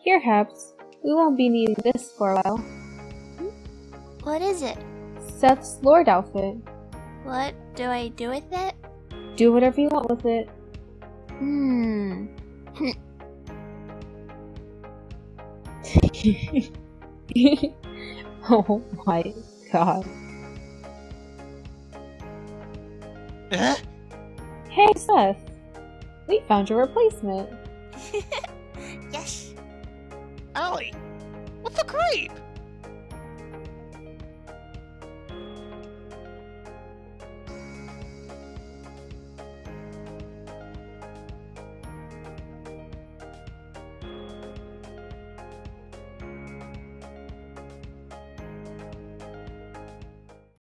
Here, Habs. We won't be needing this for a while. What is it? Seth's Lord outfit. What do I do with it? Do whatever you want with it. Oh my god. Hey, Seth. We found your replacement. Yes. Allie, what's a crepe?